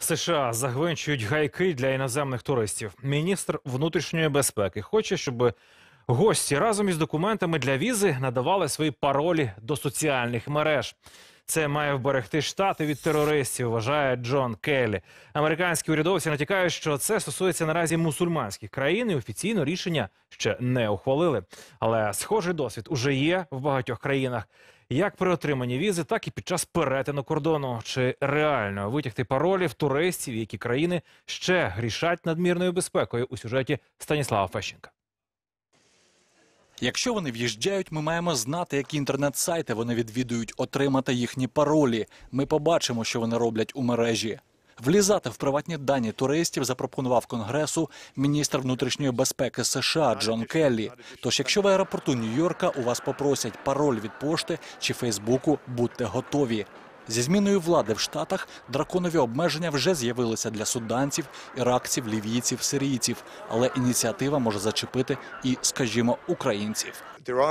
США загвинчують гайки для іноземних туристів. Міністр внутрішньої безпеки хоче, щоб гості разом із документами для візи надавали свої паролі до соціальних мереж. Це має вберегти Штати від терористів, вважає Джон Келлі. Американські урядовці натякають, що це стосується наразі мусульманських країн і офіційно рішення ще не ухвалили. Але схожий досвід уже є в багатьох країнах. Як при отриманні візи, так і під час перетину кордону. Чи реально витягти паролі в туристів, які країни ще грішать надмірною безпекою, у сюжеті Станіслава Фещенка. Якщо вони в'їжджають, ми маємо знати, які інтернет-сайти вони відвідують, отримати їхні паролі. Ми побачимо, що вони роблять у мережі. Влізати в приватні дані туристів запропонував Конгресу міністр внутрішньої безпеки США Джон Келлі. Тож, якщо в аеропорту Нью-Йорка у вас попросять пароль від пошти чи Фейсбуку, будьте готові. Зі зміною влади в Штатах драконові обмеження вже з'явилися для суданців, іракців, лівійців, сирійців. Але ініціатива може зачепити і, скажімо, українців.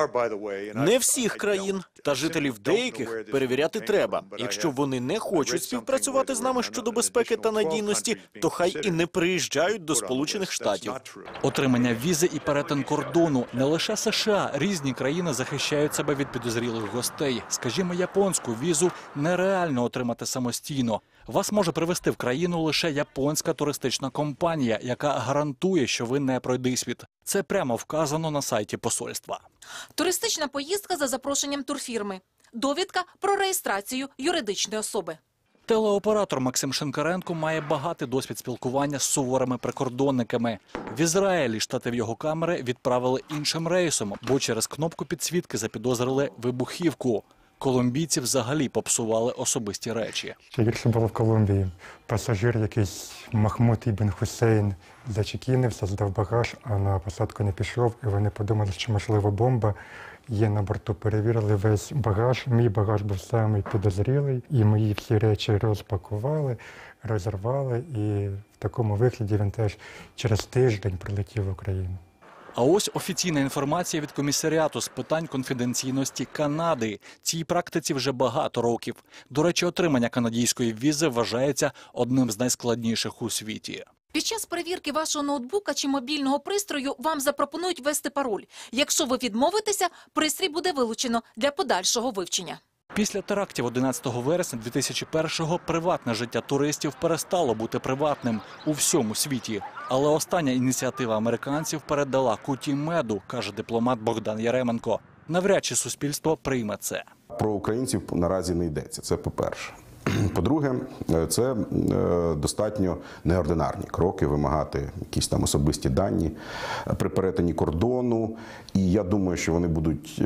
Не всіх країн, та жителів деяких перевіряти треба. Якщо вони не хочуть співпрацювати з нами щодо безпеки та надійності, то хай і не приїжджають до Сполучених Штатів. Отримання візи і перетин кордону. Не лише США, різні країни захищають себе від підозрілих гостей. Скажімо, японську візу нереально отримати самостійно. Вас може привезти в країну лише японська туристична компанія, яка гарантує, що ви не пройдисвіт. Це прямо вказано на сайті посольства. Туристична поїздка за запрошенням турфірми. Довідка про реєстрацію юридичної особи. Телеоператор Максим Шинкаренко має багатий досвід спілкування з суворими прикордонниками. В Ізраїлі штатив його камери відправили іншим рейсом, бо через кнопку підсвітки запідозрили вибухівку. Колумбійці взагалі попсували особисті речі. Ще гірше було в Колумбії. Пасажир якийсь Махмуд Ібн Хусейн зачекінився, здав багаж, а на посадку не пішов. І вони подумали, що, можливо, бомба є на борту. Перевірили весь багаж. Мій багаж був самий підозрілий. І мої всі речі розпакували, розірвали. І в такому вигляді він теж через тиждень прилетів в Україну. А ось офіційна інформація від комісаріату з питань конфіденційності Канади. Цій практиці вже багато років. До речі, отримання канадійської візи вважається одним з найскладніших у світі. Під час перевірки вашого ноутбука чи мобільного пристрою вам запропонують ввести пароль. Якщо ви відмовитеся, пристрій буде вилучено для подальшого вивчення. Після терактів 11 вересня 2001-го приватне життя туристів перестало бути приватним у всьому світі. Але остання ініціатива американців передала куті меду, каже дипломат Богдан Яременко. Навряд чи суспільство прийме це. Про українців наразі не йдеться, це по-перше. По-друге, це достатньо неординарні кроки вимагати якісь там особисті дані при перетині кордону. І я думаю, що вони будуть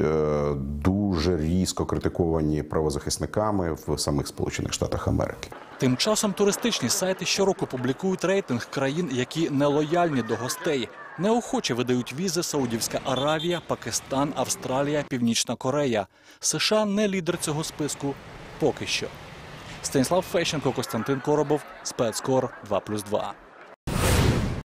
дуже різко критиковані правозахисниками в самих Сполучених Штатах Америки. Тим часом туристичні сайти щороку публікують рейтинг країн, які нелояльні до гостей. Неохоче видають візи Саудівська Аравія, Пакистан, Австралія, Північна Корея. США не лідер цього списку поки що. Станіслав Фещенко, Костянтин Коробов, Спецкор 2+2.